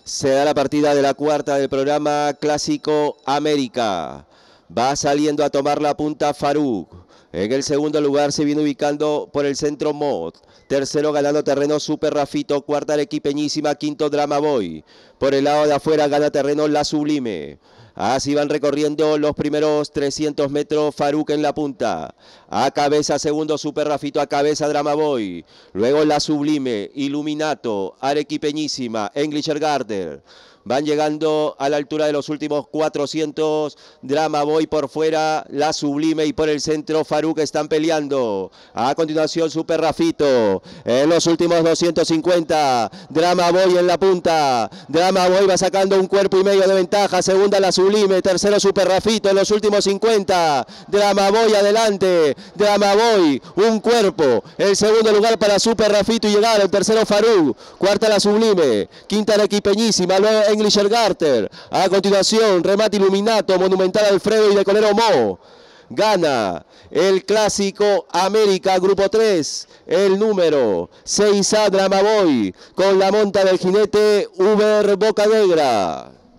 Se da la partida de la cuarta del programa Clásico América. Va saliendo a tomar la punta Faruk. En el segundo lugar se viene ubicando por el centro Mod. Tercero ganando terreno Super Rafito. Cuarta Arequipeñísima. Quinto Drama Boy. Por el lado de afuera gana terreno La Sublime. Así van recorriendo los primeros 300 metros Faruk en la punta. A cabeza segundo Super Rafito, a cabeza Drama Boy. Luego La Sublime, Iluminato, Arequipeñísima, Englisher Garter. Van llegando a la altura de los últimos 400. Drama Boy por fuera, La Sublime y por el centro Faruk están peleando. A continuación Super Rafito. En los últimos 250. Drama Boy en la punta. Drama Boy va sacando un cuerpo y medio de ventaja. Segunda La Sublime. Tercero Super Rafito en los últimos 50. Drama Boy adelante. Drama Boy un cuerpo. El segundo lugar para Super Rafito y llegar. El tercero Faruk. Cuarta La Sublime. Quinta Arequipeñísima. Luego Englisher Garter. A continuación, remate Iluminato, Monumental Alfredo y de Colero Mo. Gana el Clásico América Grupo 3, el número 6A Drama Boy, con la monta del jinete Uber Bocanegra.